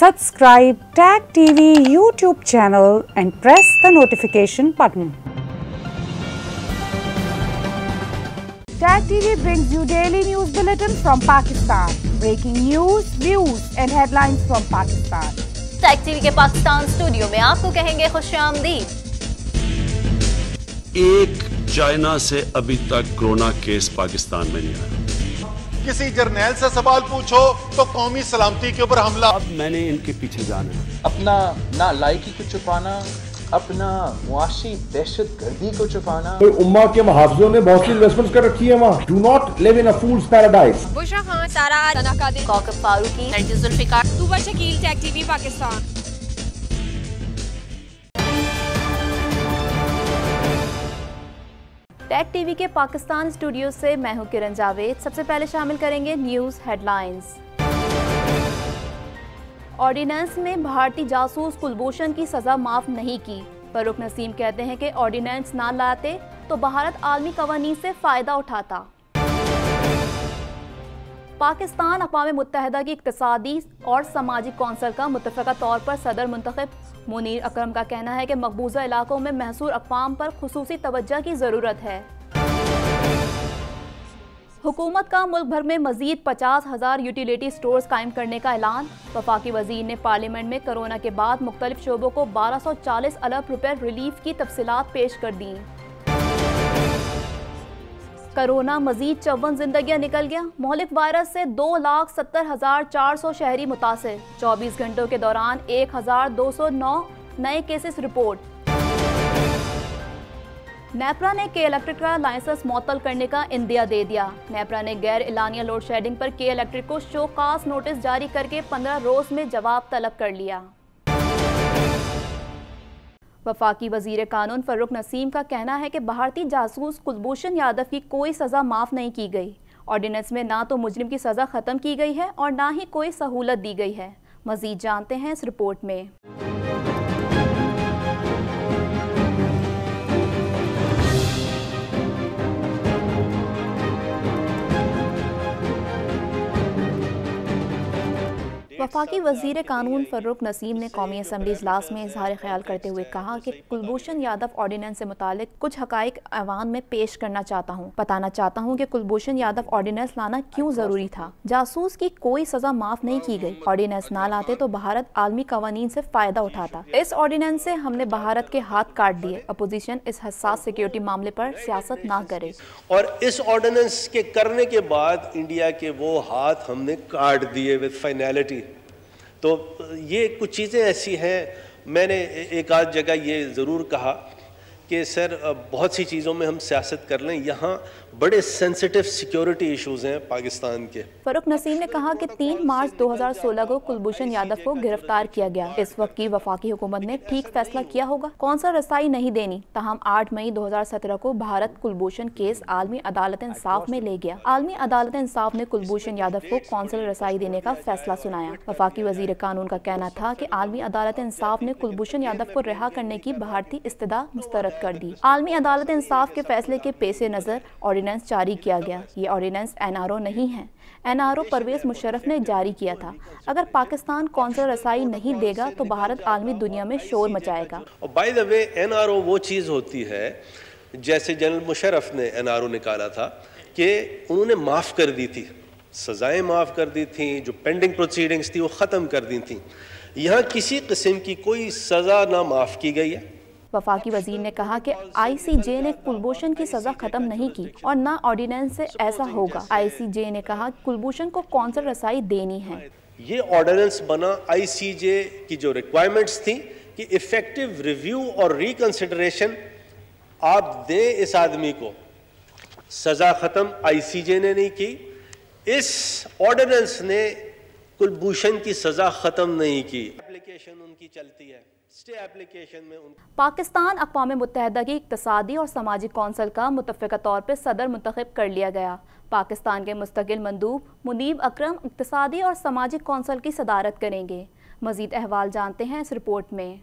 Subscribe Tag TV YouTube channel and press the notification button. Tag TV brings you daily news bulletin from Pakistan. Breaking news, views and headlines from Pakistan. Tag TV के Pakistan studio में आपको कहेंगे खुशामदीद। एक China से अभी तक corona case Pakistan में नहीं आया। किसी जर्नैल से सवाल पूछो तो कौमी सलामती के ऊपर हमला। अब मैंने इनके पीछे जाना है। अपना नालायकी को छुपाना, अपना मुआशी दहशत गर्दी को छुपाना। उम्मा के मुहाफिजों ने बहुत सी इन्वेस्टमेंट्स कर रखी है वहाँ। Do not live in a fool's paradise. Bushra Khan, Sara Tanakadir, Kaukab Farooqui, Nargis Zulfiqar, Tuba Shakeel, tag TV Pakistan. Tag TV के पाकिस्तान स्टूडियो से मैं हूं किरण जावेद। सबसे पहले शामिल करेंगे न्यूज़ हेडलाइंस। ऑर्डिनेंस में भारतीय जासूस कुलभूषण की सजा माफ नहीं की। फरूक नसीम कहते हैं कि ऑर्डिनेंस ना लाते तो भारत आलमी कवानीन से फायदा उठाता। पाकिस्तान अक़वाम मुत्तहिदा की इक़्तिसादी और समाजी कौंसिल का मुत्तफ़िक़ा तौर पर सदर मुंतखब मुनीर अकरम का कहना है कि मकबूजा इलाकों में महसूर अक़वाम पर खुसूसी तवज्जो की ज़रूरत है। हुकूमत का मुल्क भर में मज़ीद 50,000 यूटिलिटी स्टोर्स कायम करने का ऐलान। वफाकी वज़ीर ने पार्लियामेंट में कोरोना के बाद मुख्तलिफ शोबों को 1240 अरब रुपए रिलीफ की तफसीलात पेश कर दी। कोरोना मजीद 54 जिंदगियां निकल गया। मोहलिक वायरस से 2,70,400 शहरी मुतासिर। 24 घंटों के दौरान 1,209 नए केसेस रिपोर्ट। नेपरा ने के इलेक्ट्रिक का लाइसेंस मुअत्तल करने का इंदिया दे दिया। नेपरा ने गैर एलानिया लोड शेडिंग पर के इलेक्ट्रिक को शोकास नोटिस जारी करके 15 रोज में जवाब तलब कर लिया। वफाकी वजीर कानून फरूक नसीम का कहना है कि भारतीय जासूस कुलभूषण यादव की कोई सज़ा माफ़ नहीं की गई। ऑर्डिनेंस में ना तो मुजरिम की सज़ा ख़त्म की गई है और ना ही कोई सहूलत दी गई है। मज़ीद जानते हैं इस रिपोर्ट में। वफाकी वज़ीर कानून फरूक नसीम ने कौमी असम्बली इजलास में इजहार ख्याल करते हुए कहा कि कुलभूषण यादव ऑर्डिनेंस से मुतालिक कुछ हकाइक ऐवान में पेश करना चाहता हूँ। बताना चाहता हूँ कि कुलभूषण यादव ऑर्डिनेंस लाना क्यों ज़रूरी था। जासूस की कोई सज़ा माफ़ नहीं की गई। ऑर्डिनेंस ना लाते तो भारत आलमी कवानीन से फ़ायदा उठाता। इस ऑर्डिनेंस से हमने भारत के हाथ काट दिए। अपोजिशन इस हसास सिक्योरिटी मामले पर सियासत ना करे। और इस ऑर्डिनेंस के करने के बाद इंडिया के वो हाथ हमने काट दिए विद फाइनलिटी। तो ये कुछ चीज़ें ऐसी हैं। मैंने एक आध जगह ये ज़रूर कहा कि सर बहुत सी चीज़ों में हम सियासत कर लें, यहाँ बड़े सेंसिटिव सिक्योरिटी इश्यूज़ हैं पाकिस्तान के। फरूक नसीम ने कहा कि 3 मार्च 2016 को कुलभूषण यादव को गिरफ्तार किया गया। इस वक्त की वफाकी हुकूमत ने ठीक फैसला किया होगा, कौंसल रसाई नहीं देनी। तहम 8 मई 2017 को भारत कुलभूषण केस आलमी अदालत इंसाफ में ले गया। आलमी अदालत इंसाफ ने कुलभूषण यादव को कौंसल रसाई देने का फैसला सुनाया। वफाकी वजीर कानून का कहना था कि आलमी अदालत इंसाफ ने कुलभूषण यादव को रिहा करने की भारतीय इस्तदा मुस्तरद कर दी। आलमी अदालत इंसाफ के फैसले के पेश नज़र ऑर्डिनेंस जारी किया गया। ये ऑर्डिनेंस NRO नहीं है। NRO परवेज मुशर्रफ ने जारी किया था। अगर पाकिस्तान कौंसल रसाई नहीं देगा तो भारत आलमी दुनिया में शोर मचाएगा। और बाय द वे NRO वो चीज़ होती है जैसे जनरल मुशर्रफ ने NRO निकाला था कि उन्होंने माफ़ कर दी थी, सज़ाएं माफ़ कर दी थी, जो पेंडिंग प्रोसीडिंग्स थी वो ख़त्म कर दी थी। यहाँ किसी किस्म की कोई सज़ा ना माफ़ की गई है। वफाकी वजीर ने कहा कि ICJ ने कुलभूषण की सजा खत्म नहीं की और ना ऑर्डिनेंस से ऐसा होगा। ICJ ने कहा कुलभूषण को कौंसल रसाई देनी है। ये ऑर्डिनेंस बना ICJ की जो रिक्वायरमेंट्स थी कि इफेक्टिव रिव्यू और रिकंसिडरेशन आप दें इस आदमी को। सजा खत्म ICJ ने नहीं की। इस ऑर्डिनेंस ने कुलभूषण की सजा खत्म नहीं की। एप्लीकेशन उनकी चलती है। पाकिस्तान अक़वाम मुत्तहिदा की इक़्तिसादी और समाजी कौंसिल का मुत्तफ़िक़ा तौर पर सदर मुंतखब कर लिया गया। पाकिस्तान के मुस्तकिल मंदूब मुनीब अकरम इक़्तिसादी और समाजी कौंसिल की सदारत करेंगे। मज़ीद अहवाल जानते हैं इस रिपोर्ट में।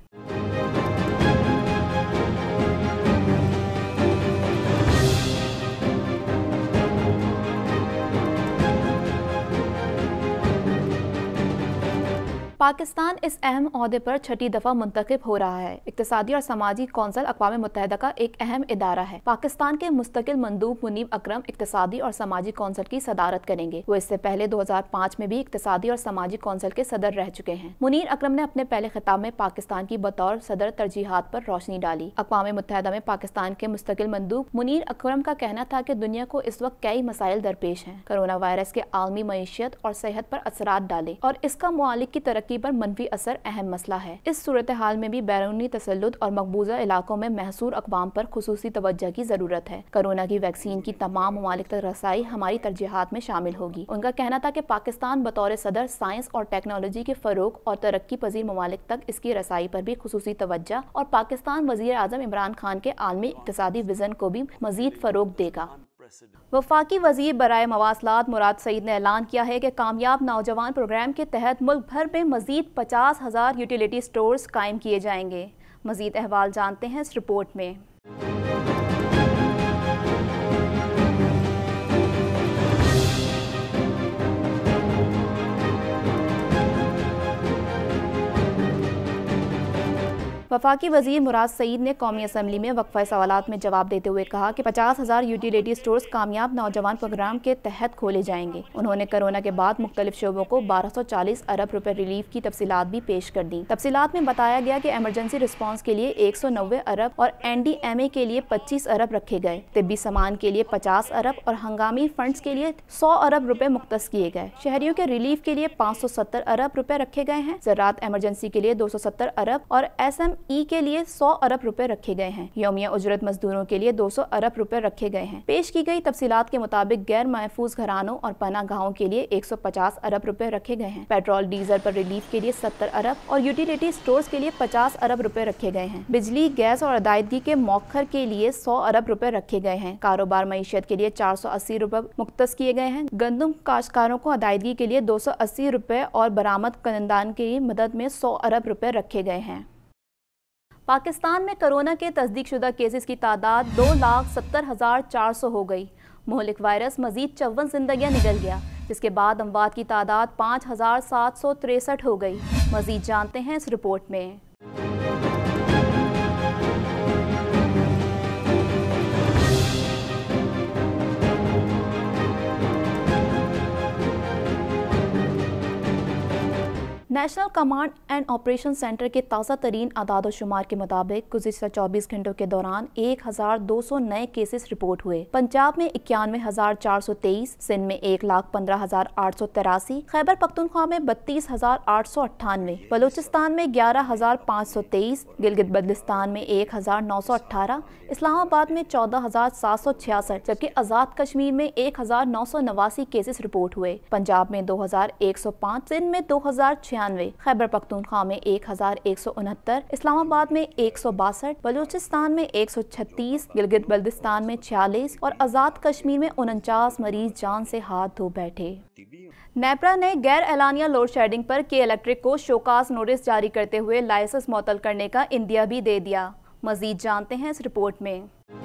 पाकिस्तान इस अहम ओहदे पर छठी दफा मुंतखब हो रहा है। इक्तिसादी और समाजी कौंसिल अक़वाम मुत्तहिदा का एक अहम इदारा है। पाकिस्तान के मुस्तकिल मंदूब मुनीब अकरम इक्तिसादी और समाजी कौंसिल की सदारत करेंगे। वो इससे पहले 2005 में भी इक्तिसादी और समाजी कौंसिल के सदर रह चुके हैं। मुनीर अकरम ने अपने पहले खिताब में पाकिस्तान की बतौर सदर तरजीहात पर रोशनी डाली। अक़वाम मुत्तहिदा में पाकिस्तान के मुस्तकिल मंदूब मुनीर अकरम का कहना था कि दुनिया को इस वक्त कई मसाइल दरपेश हैं। कोरोना वायरस के आलमी मईशत और सेहत पर असरात डाले और इसका मुआलिक की तरक्की पर मनफी असर अहम मसला है। इस सूरत हाल में भी बैरूनी तसल्लुत और मकबूजा इलाकों में महसूर अक़वाम पर खुसूसी तवज्जो की जरूरत है। कोरोना की वैक्सीन की तमाम ममालिक तक रसाई हमारी तरजीहात में शामिल होगी। उनका कहना था कि पाकिस्तान बतौर सदर साइंस और टेक्नोलॉजी के फरोग और तरक्की पजीर ममालिक तक इसकी रसाई पर भी खुसूसी तवज्जो और पाकिस्तान वज़ीर आज़म इमरान खान के आलमी इक़्तिसादी विजन को भी मजीद फरोग देगा। वफाकी वजीर बराए मवासलात मुराद सईद ने ऐलान किया है कि कामयाब नौजवान प्रोग्राम के तहत मुल्क भर में मजीद 50,000 यूटिलिटी स्टोर्स कायम किए जाएंगे। मजीद अहवाल जानते हैं इस रिपोर्ट में। वफाकी वजीर मुराद सईद ने कौमी असम्बली में वक्फा सवालात में जवाब देते हुए कहा कि 50,000 यूटिलिटी स्टोर्स कामयाब नौजवान प्रोग्राम के तहत खोले जाएंगे। उन्होंने कोरोना के बाद मुख्तलिफ शोबों को 1240 अरब रुपए रिलीफ की तफसीलात भी पेश कर दी। तफसीलात में बताया गया कि एमरजेंसी रिस्पांस के लिए 190 अरब और NDMA के लिए 25 अरब रखे गए, तिब्बी सामान के लिए 50 अरब और हंगामी फंड्स के लिए 100 अरब रुपए मुख्तस किए गए। शहरियों के रिलीफ के लिए 570 अरब रुपए रखे गए हैं। ज़राअत एमरजेंसी के लिए 270 अरब और SME के लिए 100 अरब रुपए रखे गए हैं। यौमिया उजरत मजदूरों के लिए 200 अरब रुपए रखे गए हैं। पेश की गई तफसीलात के मुताबिक गैर महफूज घरानों और पनाह गाहों के लिए 150 अरब रुपए रखे गए हैं। पेट्रोल डीजल पर रिलीफ के लिए 70 अरब और यूटिलिटी स्टोर्स के लिए 50 अरब रुपए रखे गए हैं। बिजली, गैस और अदायगी के मौखर के लिए 100 अरब रुपए रखे गए हैं। कारोबार मईशत के लिए 480 रुपए मुख्तस किए गए हैं। गंदम काश्तकारों को अदायगी के लिए 280 रुपए और बरामद कंदान की मदद में 100 अरब रुपए रखे गए हैं। पाकिस्तान में कोरोना के तस्दीक शुदा केसेस की तादाद 2,70,400 हो गई। मोहलिक वायरस मजीद 54 जिंदगियां निगल गया, जिसके बाद अमवात की तादाद 5,763 हो गई। मजीद जानते हैं इस रिपोर्ट में। National Command and Operation Centre के ताज़ा तरीन आदाद शुमार के मुताबिक गुज़िश्ता 24 घंटों के दौरान 1,200 नए केसेस रिपोर्ट हुए। पंजाब में 91,423, सिंध में 1,15,883, खैबर पख्तूनख्वा में 32,898, बलूचिस्तान में 11,523, गिलगित बल्तिस्तान में 1,918, इस्लामाबाद में 14,766, जबकि आज़ाद कश्मीर में 1,989 केसेस रिपोर्ट हुए। पंजाब में 2,105, सिंध में 2,096, खैबर पख्तूनख्वा में 1,169, इस्लामाबाद में 162, बलूचिस्तान में 136, गिलगित बल्तिस्तान में 46 और आज़ाद कश्मीर में 49 मरीज जान से हाथ धो बैठे। नेपरा ने गैर एलानिया लोड शेडिंग पर के इलेक्ट्रिक को शोकास नोटिस जारी करते हुए लाइसेंस मुअत्तल करने का इंदिया भी दे दिया। मजीद जानते हैं इस रिपोर्ट में।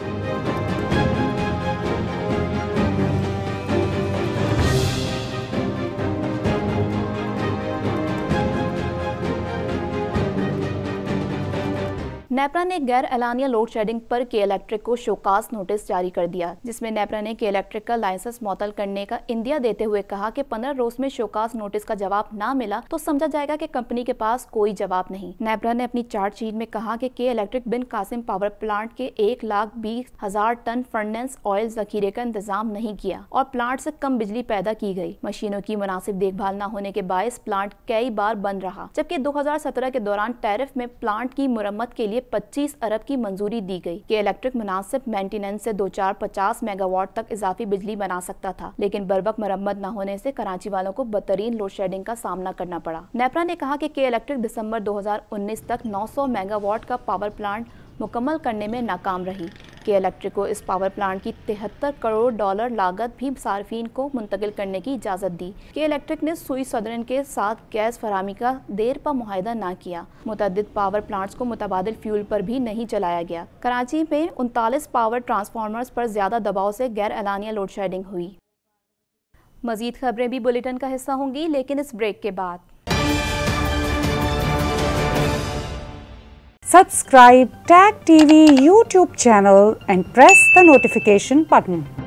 नेपरा ने गैर एलानिया लोड शेडिंग पर के इलेक्ट्रिक को शोकास नोटिस जारी कर दिया, जिसमें नेपरा ने के इलेक्ट्रिक का लाइसेंस मुअत्तल करने का इंदिया देते हुए कहा कि 15 रोज में शोकास नोटिस का जवाब ना मिला तो समझा जाएगा कि कंपनी के पास कोई जवाब नहीं। नेपरा ने अपनी चार्जशीट में कहा कि K Electric Bin Qasim power plant के 1,20,000 टन फर्नेस ऑयल जखीरे का इंतजाम नहीं किया और प्लांट से कम बिजली पैदा की गई। मशीनों की मुनासिब देखभाल न होने के बायस प्लांट कई बार बंद रहा, जबकि 2017 के दौरान टैरिफ में प्लांट की मुरम्मत के लिए 25 अरब की मंजूरी दी गई। के इलेक्ट्रिक मुनासिब मेंटेनेंस से 2,450 मेगावाट तक इजाफी बिजली बना सकता था, लेकिन बरवक्त मरम्मत न होने से कराची वालों को बदतरीन लोड शेडिंग का सामना करना पड़ा। नेपरा ने कहा कि के इलेक्ट्रिक दिसंबर 2019 तक 900 मेगावाट का पावर प्लांट मुकम्मल करने में नाकाम रही। के इलेक्ट्रिक को इस पावर प्लांट की 73 करोड़ डॉलर लागत भी सार्फिन को मुंतकिल करने की इजाज़त दी। के इलेक्ट्रिक ने सुई सदरन के साथ गैस फराहमी का देर पर मुआहदा न किया। मुतअद्दिद पावर प्लांट्स को मुतबादिल फ्यूल पर भी नहीं चलाया गया। कराची में 39 पावर ट्रांसफार्मर्स पर ज़्यादा दबाव से गैर एलानिया लोड शेडिंग हुई। मज़ीद खबरें भी बुलेटिन का हिस्सा होंगी, लेकिन इस ब्रेक के बाद। Subscribe TAG TV YouTube channel and press the notification button.